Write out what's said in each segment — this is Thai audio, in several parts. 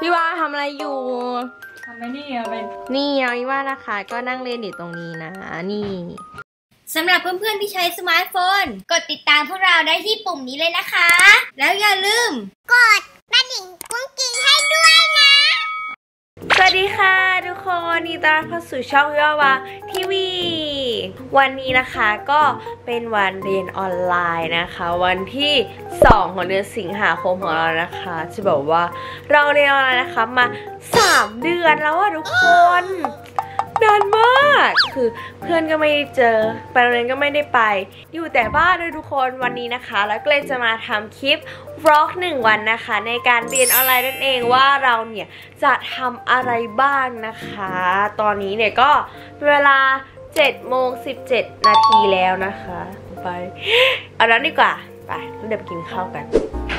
พี่ว่าทำอะไรอยู่ทำไมนี่เอาเป็นนี่เราพี่ว่านะคะก็นั่งเรียนอยู่ตรงนี้นะนี่สำหรับเพื่อนๆที่ใช้สมาร์ทโฟนกดติดตามพวกเราได้ที่ปุ่มนี้เลยนะคะแล้วอย่าลืมกดกระดิ่งกุ้งกิ้งให้ด้วยนะสวัสดีค่ะทุกคนนี่ต้อนรับเข้าสู่ช่องย่อวาทีวีวันนี้นะคะก็เป็นวันเรียนออนไลน์นะคะวันที่2ของเดือนสิงหาคมของเรานะคะจะบอกว่าเราเรียนออนไลน์นะคะมา3เดือนแล้วอะทุกคนนานมากคือเพื่อนก็ไม่ได้เจอไปโรงเรียนก็ไม่ได้ไปอยู่แต่บ้านเลยทุกคนวันนี้นะคะแล้วก็เลยจะมาทำคลิปวล็อก1 วันนะคะในการเรียนออนไลน์นั่นเองว่าเราเนี่ยจะทำอะไรบ้างนะคะตอนนี้เนี่ยก็เวลา7:17 นาทีแล้วนะคะไปเอาแล้วดีกว่าไปเดี๋ยวไปกินข้าวกัน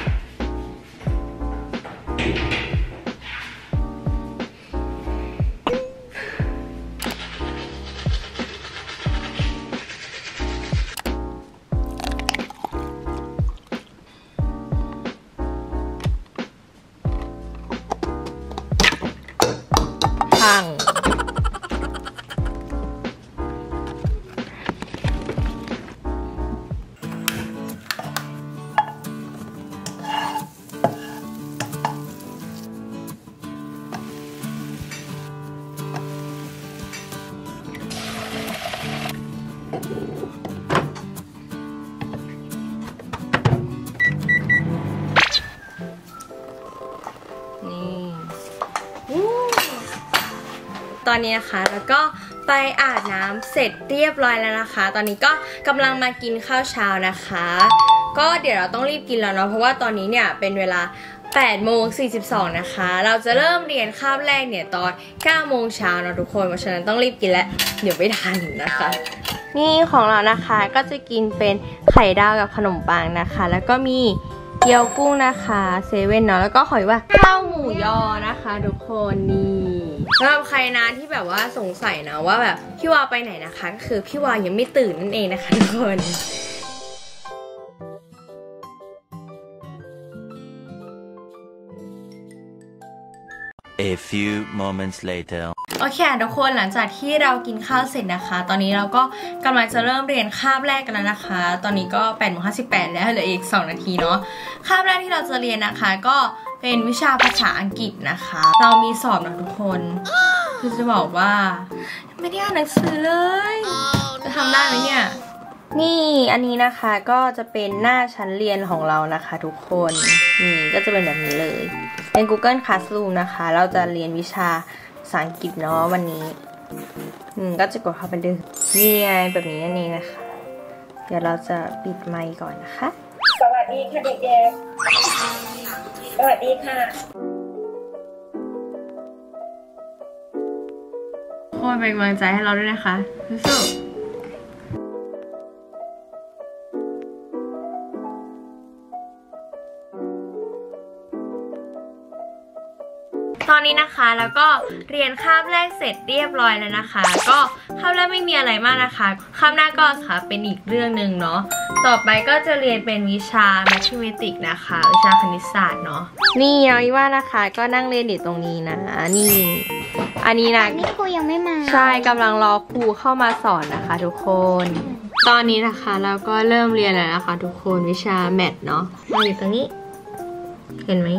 พังตอนนี้นะคะแล้วก็ไปอาบน้ำเสร็จเรียบร้อยแล้วนะคะตอนนี้ก็กำลังมากินข้าวเช้านะคะก็เดี๋ยวเราต้องรีบกินแล้วเนาะเพราะว่าตอนนี้เนี่ยเป็นเวลา8:42นะคะเราจะเริ่มเรียนคาบแรกเนี่ยตอน9 โมงเช้าเนาะทุกคนเพราะฉะนั้นต้องรีบกินแล้วเดี๋ยวไม่ทันนะคะนี่ของเรานะคะก็จะกินเป็นไข่ดาวกับขนมปังนะคะแล้วก็มีเกี๊ยวกุ้งนะคะเซเว่นเนาะแล้วก็ขอว่าข้าวหมูยอนะคะทุกคนนี่สำหรับใครนะที่แบบว่าสงสัยนะว่าแบบพี่วาไปไหนนะคะก็คือพี่วายังไม่ตื่นนั่นเองนะคะทุกคน A few moments later โอเคทุกคนหลังจากที่เรากินข้าวเสร็จนะคะตอนนี้เราก็กำลังจะเริ่มเรียนคาบแรกกันแล้วนะคะตอนนี้ก็8:58แล้วเหลืออีก2 นาทีเนาะคาบแรกที่เราจะเรียนนะคะก็เป็นวิชาภาษาอังกฤษนะคะเรามีสอบนะทุกคนคือจะบอกว่าไม่ได้อ่านหนังสือเลยจะทำได้ไหมเนี่ยนี่อันนี้นะคะก็จะเป็นหน้าชั้นเรียนของเรานะคะทุกคนนี่ก็จะเป็นแบบนี้เลยเป็น Google Classroom นะคะเราจะเรียนวิชาภาษาอังกฤษเนาะวันนี้ก็จะกดเข้าไปดูนี่ไงแบบนี้นั่นเองนะคะเดี๋ยวเราจะปิดไมค์ก่อนนะคะสวัสดีค่ะเด็กๆสวัสดีค่ะโค้ชเป็นกำลังใจให้เราด้วยนะคะสู้ตอนนี้นะคะแล้วก็เรียนคาบแรกเสร็จเรียบร้อยแล้วนะคะก็คาบแรกไม่มีอะไรมากนะคะคาบหน้าก็ค่ะเป็นอีกเรื่องหนึ่งเนาะต่อไปก็จะเรียนเป็นวิชา Mathematics นะคะวิชาคณิตศาสตร์เนาะนี่เอาว่านะคะก็นั่งเรียนอยู่ตรงนี้นะนี่อันนี้นะนี่ครูยังไม่มาใช่กำลังรอครูเข้ามาสอนนะคะทุกคนตอนนี้นะคะเราก็เริ่มเรียนแล้วนะคะทุกคนวิชาแมทเนาะเราอยู่ตรงนี้เห็นไหม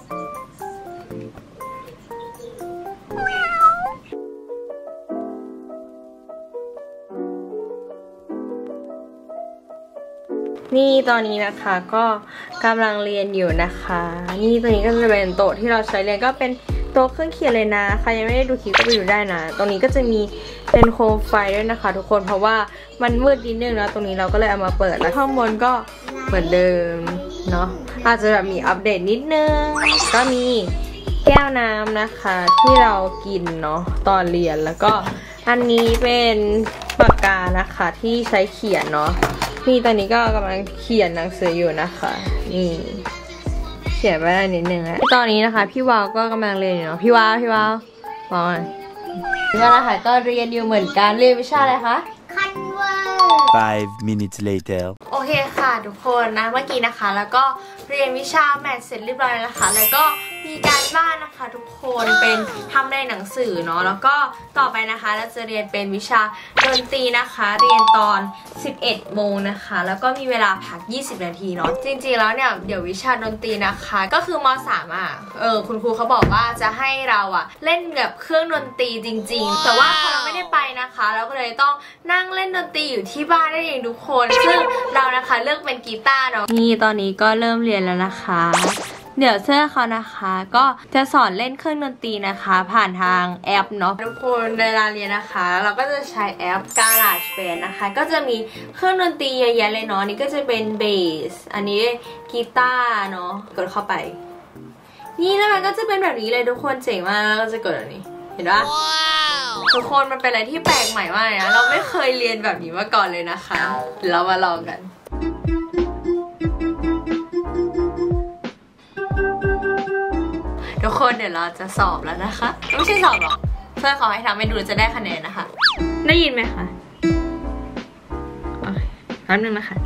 นี่ตอนนี้นะคะก็กำลังเรียนอยู่นะคะนี่ตัวนี้ก็จะเป็นโต๊ะที่เราใช้เรียนก็เป็นโต๊ะเครื่องเขียนเลยนะใครยังไม่ได้ดูคลิปก็ไปดูได้นะตรงนี้ก็จะมีเป็นโคมไฟด้วยนะคะทุกคนเพราะว่ามันมืดนิดนึงนะตรงนี้เราก็เลยเอามาเปิดแล้วข้างบนก็เหมือนเดิมเนาะอาจจะแบบมีอัปเดตนิดนึงก็มีแก้วน้ำนะคะที่เรากินเนาะตอนเรียนแล้วก็อันนี้เป็นปากกานะคะที่ใช้เขียนเนาะนี่ตอนนี้ก็กำลังเขียนหนังสืออยู่นะคะนี่เขียนไว้ได้นิดนึงแล้วตอนนี้นะคะพี่วาวก็กำลังเรียนอยู่เนาะพี่วาวบอกหน่อยพี่วาวนะคะก็เรียนอยู่เหมือนกันเรียนวิชาอะไรคะ Convert 5 minutes later โอเคเคค่ะทุกคนนะเมื่อกี้นะคะแล้วก็เรียนวิชาแมทเสร็จเรียบร้อยแล้วนะคะแล้วก็มีการบ้านนะคะทุกคนเป็นทำในหนังสือเนาะแล้วก็ต่อไปนะคะเราจะเรียนเป็นวิชาดนตรีนะคะเรียนตอน 11 โมงนะคะแล้วก็มีเวลาพัก20 นาทีเนาะจริงๆแล้วเนี่ยเดี๋ยววิชาดนตรีนะคะก็คือม.3 อ่ะคุณครูเขาบอกว่าจะให้เราอ่ะเล่นกับเครื่องดนตรีจริงๆแต่ว่าพอเราไม่ได้ไปนะคะเราก็เลยต้องนั่งเล่นดนตรีอยู่ที่บ้านได้เองทุกคนซึ่งเรานะคะเลือกเป็นกีตาร์เนาะนี่ตอนนี้ก็เริ่มเรียนแล้วนะคะเดี๋ยวเสื้อเขานะคะก็จะสอนเล่นเครื่องดนตรีนะคะผ่านทางแอปเนาะทุกคนเวลาเรียนนะคะเราก็จะใช้แอป GarageBand นะคะก็จะมีเครื่องดนตรีเยอะแยะเลยเนาะนี่ก็จะเป็นเบสอันนี้กีตาร์เนาะกดเข้าไปนี่แล้วมันก็จะเป็นแบบนี้เลยทุกคนเจ๋งมากแล้วก็จะเกิดแบบนี้เห็นปะทุกคนมันเป็นอะไรที่แปลกใหม่มากเลยนะเราไม่เคยเรียนแบบนี้มาก่อนเลยนะคะเดี๋ยวเรามาลองกันทุกคนเดี๋ยวเราจะสอบแล้วนะคะไม่ใช่สอบหรอกเพื่อนขอให้ทำให้ดูจะได้คะแนนนะคะได้ยินไหมคะแป๊บนึงนะคะ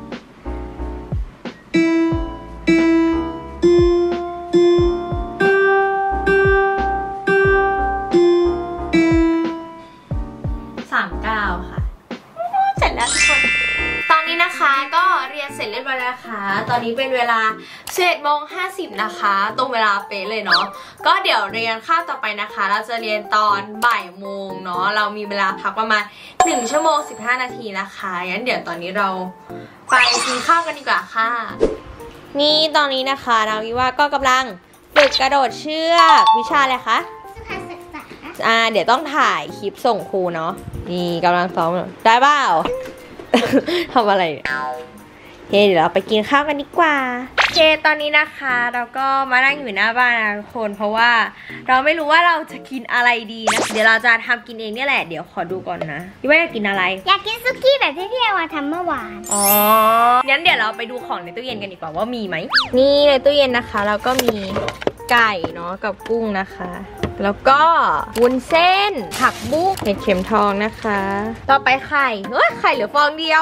39ค่ะเสร็จแล้วทุกคนตอนนี้นะคะก็เรียนเสร็จเรียบร้อยแล้วนะคะตอนนี้เป็นเวลา11:50นะคะตรงเวลาเป๊ะเลยเนาะก็เดี๋ยวเรียนคาบต่อไปนะคะเราจะเรียนตอนบ่ายโมงเนาะเรามีเวลาพักประมาณ1 ชั่วโมง 15 นาทีนะคะงั้นเดี๋ยวตอนนี้เราไปกินข้าวกันดีกว่าค่ะนี่ตอนนี้นะคะน้องวิว่าก็กำลังฝึกกระโดดเชือกวิชาอะไรคะเดี๋ยวต้องถ่ายคลิปส่งครูเนาะนี่กำลังซ้อมได้เปล่า ทำอะไรเนี่ยเฮ้เดี๋ยวเราไปกินข้าวกันดีกว่าโอเคตอนนี้นะคะเราก็มานั่งอยู่หน้าบ้านนะทุกคนเพราะว่าเราไม่รู้ว่าเราจะกินอะไรดีนะเดี๋ยวเราจะทำกินเองเนี่ยแหละเดี๋ยวขอดูก่อนนะพี่ว่าอยากกินอะไรอยากกินซุกี้แบบที่พี่เอวาทำเมื่อวานอ๋องั้นเดี๋ยวเราไปดูของในตู้เย็นกันดีกว่าว่ามีไหมนี่ในตู้เย็นนะคะเราก็มีไก่เนาะกับกุ้งนะคะแล้วก็วุ้นเส้นผักบุ้งเห็ดเข็มทองนะคะต่อไปไข่ไข่เหลือฟองเดียว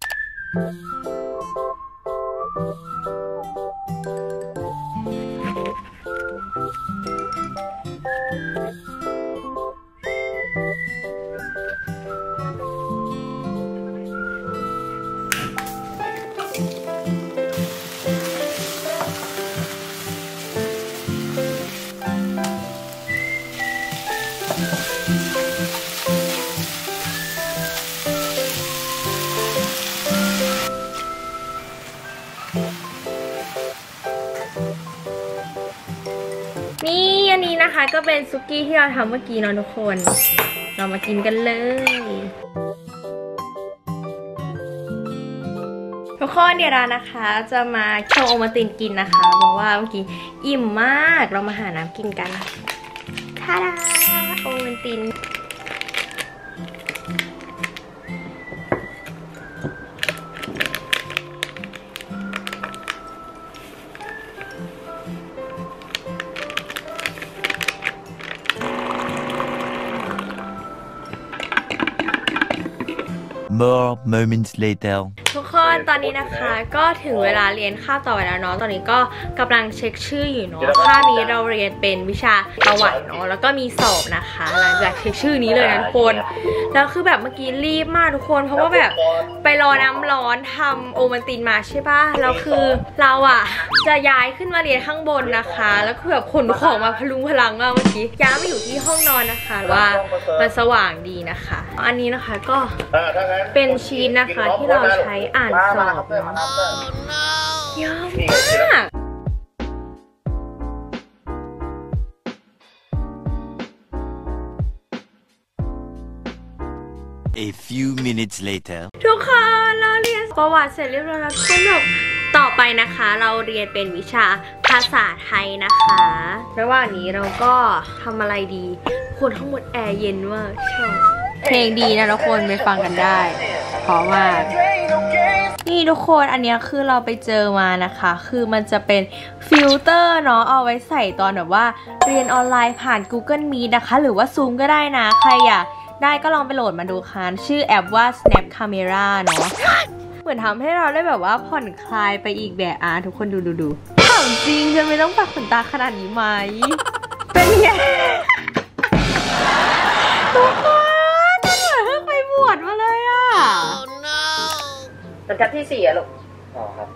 นี่อันนี้นะคะก็เป็นซุกี้ที่เราทำเมื่อกี้เนาะทุกคนเรามากินกันเลยทุกคนเดี๋ยวเรานะคะจะมาโชว์โอมาตินกินนะคะเพราะว่าเมื่อกี้อิ่มมากเรามาหาน้ำกินกันทาดาโอมาติน More moments later ทุกคนตอนนี้นะคะก็ถึงเวลาเรียนคาบต่อไปแล้วเนาะตอนนี้ก็กำลังเช็คชื่ออยู่เนาะคาบนี้เราเรียนเป็นวิชาประวัติเนาะแล้วก็มีสอบนะคะหลังจากเช็คชื่อนี้เลยนะทุกคนแล้วคือแบบเมื่อกี้รีบมากทุกคนเพราะว่าแบบไปรอน้ำร้อนทำโอมันตินมาใช่ปะแล้วคือเราอ่ะจะย้ายขึ้นมาเรียนข้างบนนะคะแล้วคือแบบขนของมาพลุงพลังมากเมื่อกี้ย้ายมาอยู่ที่ห้องนอนนะคะว่ามันสว่างดีนะคะอันนี้นะคะก็เป็นชีทนะคะที่เราใช้อ่านสอบเนาะเยอะมาก A few minutes later ทุกคนเราเรียนประวัติเสร็จเรียบร้อยแล้วทุกคนแบบต่อไปนะคะเราเรียนเป็นวิชาภาษาไทยนะคะระหว่างนี้เราก็ทำอะไรดีคนทั้งหมดแอร์เย็นมากชอบเพลงดีนะทุกคนไปฟังกันได้เพราะมากนี่ทุกคนอันนี้คือเราไปเจอมานะคะคือมันจะเป็นฟิลเตอร์เนาะเอาไว้ใส่ตอนแบบว่าเรียนออนไลน์ผ่าน Google Meet นะคะหรือว่า Zoom ก็ได้นะใครอยากได้ก็ลองไปโหลดมาดูค่ะชื่อแอปว่า Snap Camera เนาะเหมือนทำให้เราได้แบบว่าผ่อนคลายไปอีกแบบทุกคนดูถามจริงจะไม่ต้องปัดขนตาขนาดนี้ไหมเป็นไงทุกคนเหมือนเพิ่งไปบวชมาเลยบรรทัดที่ 4อะลูกอ๋อครับ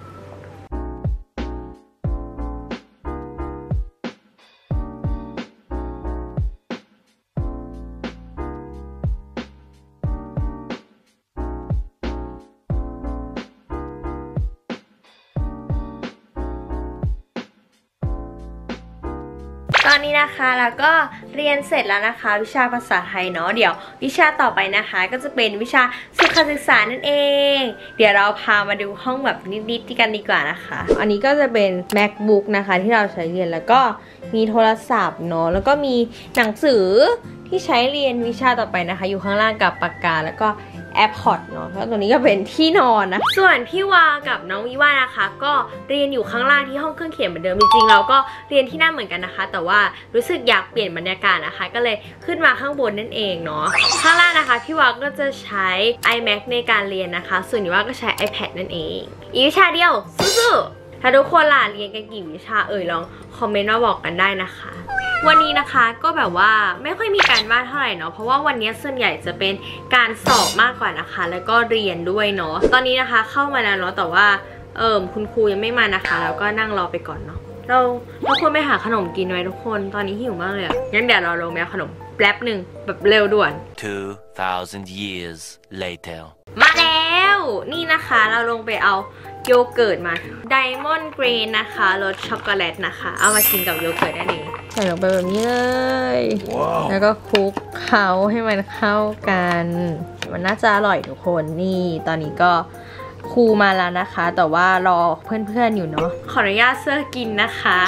ตอนนี้นะคะแล้วก็เรียนเสร็จแล้วนะคะวิชาภาษาไทยเนาะเดี๋ยววิชาต่อไปนะคะก็จะเป็นวิชาสุขศึกษานั่นเองเดี๋ยวเราพามาดูห้องแบบนิดๆกันดีกว่านะคะอันนี้ก็จะเป็น MacBook นะคะที่เราใช้เรียนแล้วก็มีโทรศัพท์เนาะแล้วก็มีหนังสือที่ใช้เรียนวิชาต่อไปนะคะอยู่ข้างล่างกับปากกาแล้วก็AirPods เนาะแล้วตัวนี้ก็เป็นที่นอนนะส่วนพี่วากับน้องวิว่านะคะก็เรียนอยู่ข้างล่างที่ห้องเครื่องเขียนเหมือนเดิมจริงๆเราก็เรียนที่นั่นเหมือนกันนะคะแต่ว่ารู้สึกอยากเปลี่ยนบรรยากาศนะคะก็เลยขึ้นมาข้างบนนั่นเองเนาะข้างล่างนะคะพี่วาก็จะใช้ iMac ในการเรียนนะคะส่วนนิว่าก็ใช้ iPad นั่นเองอีกวิชาเดียวสู้ๆถ้าทุกคนล่ะเรียนกันกี่วิชาลองคอมเมนต์มาบอกกันได้นะคะวันนี้นะคะก็แบบว่าไม่ค่อยมีการบ้านเท่าไหร่เนาะเพราะว่าวันนี้ส่วนใหญ่จะเป็นการสอบมากกว่านะคะแล้วก็เรียนด้วยเนาะตอนนี้นะคะเข้ามาแล้วเนาะแต่ว่าคุณครูยังไม่มานะคะแล้วก็นั่งรอไปก่อนเนาะเราควรไปหาขนมกินไว้ทุกคนตอนนี้หิวมากเลยอะงั้นเดี๋ยวเราลงไปเอาขนมแป๊บหนึ่งแบบเร็วด่วน 2,000 years later มาแล้วนี่นะคะเราลงไปเอาโยเกิร์ตมาไดมอนด์เกรนนะคะรสช็อกโกแลตนะคะเอามากินกับโยเกิร์ตได้เลยใส่ลงไปแบบนี้เลย wow. แล้วก็คลุกเขาให้มันเข้ากันมันน่าจะอร่อยทุกคนนี่ตอนนี้ก็ครูมาแล้วนะคะแต่ว่ารอเพื่อนๆอยู่เนาะขออนุญาตเสื้อกินนะคะ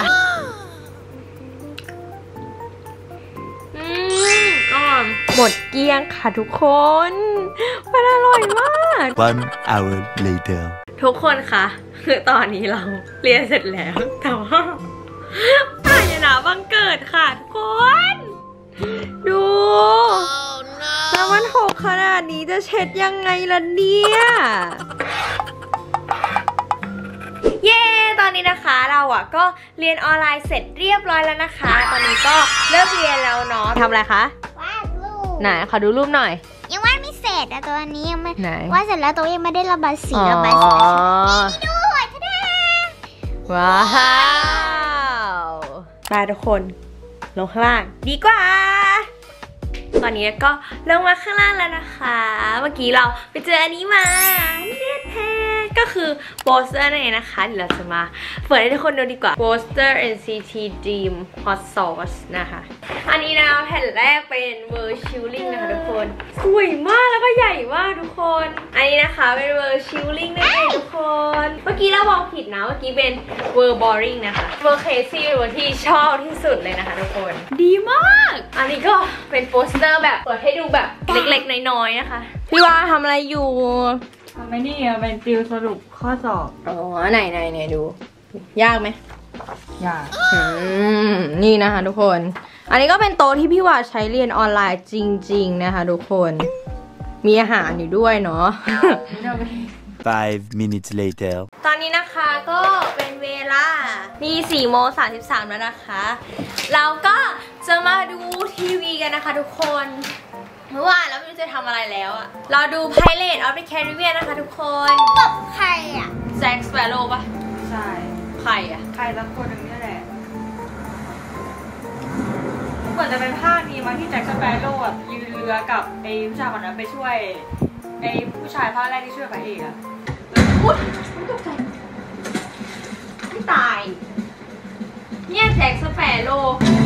หมดเกลี้ยงค่ะทุกคนมันอร่อยมาก 1 hour later ทุกคนคะคือตอนนี้เราเรียนเสร็จแล้วแต่ว่าภายในบังเกิดค่ะทุกคนดูแล้วมันหกขนาดนี้จะเช็ดยังไงล่ะเนี่ยเย้ตอนนี้นะคะเราก็เรียนออนไลน์เสร็จเรียบร้อยแล้วนะคะตอนนี้ก็เลิกเรียนแล้วเนาะทำอะไรคะวาดรูปไหนขอดูรูปหน่อยยังวาดไม่เสร็จอะตัวนี้ยังไม่ไหนวาดเสร็จแล้วตัวยังไม่ได้ระบายสีนี่ดูทะเดว้าวไปทุกคนลงข้างล่างดีกว่าตอนนี้ก็ลงมาข้างล่างแล้วนะคะเมื่อกี้เราไปเจออันนี้มาเนี่ยแท้ก็คือโปสเตอร์นั่นเองนะคะเดี๋ยวเราจะมาเปิดให้ทุกคนดูดีกว่าโปสเตอร์ NCT Dream Hot Sauce นะคะอันนี้นะแผ่นแรกเป็นเวอร์ชิลลิ่งนะคะทุกคนสวยมากแล้วก็ใหญ่มากทุกคนอันนี้นะคะเป็นเวอร์ชิลลิ่งนั่นเองทุกคนเมื่อกี้เราบอกผิดนะเมื่อกี้เป็นเวอร์บอริงนะคะเวอร์เคซี่เป็นเวอร์ที่ชอบที่สุดเลยนะคะทุกคนดีมากอันนี้ก็เป็นโปสเตอร์แบบเปิดให้ดูแบบเล็กๆน้อยๆนะคะพี่ว่าทำอะไรอยู่ทำไมนี่เป็นติวสรุปข้อสอบอ๋อไหนดูยากไหมยากนี่นะคะทุกคนอันนี้ก็เป็นโต๊ะที่พี่ว่าใช้เรียนออนไลน์จริงๆนะคะทุกคนมีอาหารอยู่ด้วยเนาะ 5 minutes later ตอนนี้นะคะก็เป็นเวลานี่4:33แล้วนะคะเราก็จะมาดูทีวีกันนะคะทุกคนเมื่อวานเราไม่รู้จะทำอะไรแล้วอะเราดู Pirates of the Caribbean นะคะทุกคนกับใครอะแจ็คสเปโร่ปะใช่ใครอะใครสักคนหนึ่งนี่แหละเหมือนจะเป็นภาคนี้มั้งที่แจ็คสเปโร่ยืนเรือกับไอ้ผู้ชายคนนั้นไปช่วยไอ้ผู้ชายภาคแรกที่ช่วยพระเอกอะอุ๊ยตกใจไม่ตายเนี่ยแจ็คสเปโร่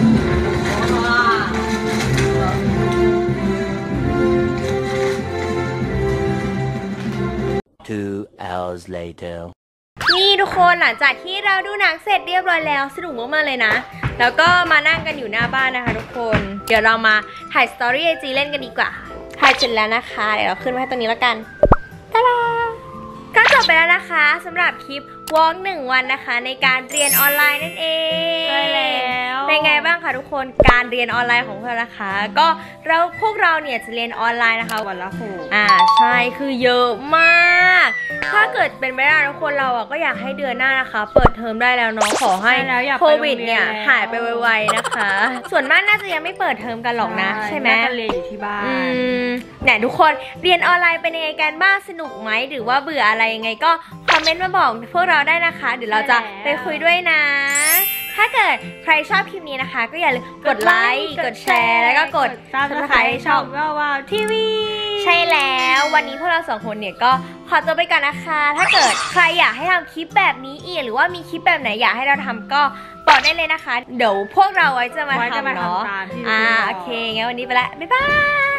2 hours later นี่ทุกคนหลังจากที่เราดูหนังเสร็จเรียบร้อยแล้วสนุกมากๆเลยนะแล้วก็มานั่งกันอยู่หน้าบ้านนะคะทุกคนเดี๋ยวเรามาถ่ายสตอรี่ IG เล่นกันดีกว่าถ่ายเสร็จแล้วนะคะเดี๋ยวเราขึ้นมาให้ตรงนี้แล้วกันตาดาก็จบไปแล้วนะคะสำหรับคลิปวอล์ก1 วันนะคะในการเรียนออนไลน์นั่นเองใช่แล้วเป็นไงบ้างคะทุกคนการเรียนออนไลน์ของพวกเรานะคะก็พวกเราเนี่ยจะเรียนออนไลน์นะคะวันละ6 ใช่คือเยอะมากถ้าเกิดเป็นไปได้ทุกคนเราก็อยากให้เดือนหน้านะคะเปิดเทอมได้แล้วเนาะขอให้โควิดเนี่ยหายไปไวๆนะคะส่วนมากน่าจะยังไม่เปิดเทอมกันหรอกนะใช่ไหมน่าจะเรียนอยู่ที่บ้านเนี่ยทุกคนเรียนออนไลน์เป็นยังไงกันบ้างสนุกไหมหรือว่าเบื่ออะไรยังไงก็คอมเมนต์มาบอกพวกเราได้นะคะเดี๋ยวเราจะไปคุยด้วยนะถ้าเกิดใครชอบคลิปนี้นะคะก็อย่าลืมกดไลค์กดแชร์แล้วก็กด Subscribe ให้ช่องว้าวทีวีใช่แล้ววันนี้พวกเรา2 คนเนี่ยก็ขอตัวไปก่อนนะคะถ้าเกิดใครอยากให้ทำคลิปแบบนี้อีกหรือว่ามีคลิปแบบไหนอยากให้เราทำก็บอกได้เลยนะคะเดี๋ยวพวกเราไว้จะมาทำเนาะโอเคงั้นวันนี้ไปละบ๊ายบาย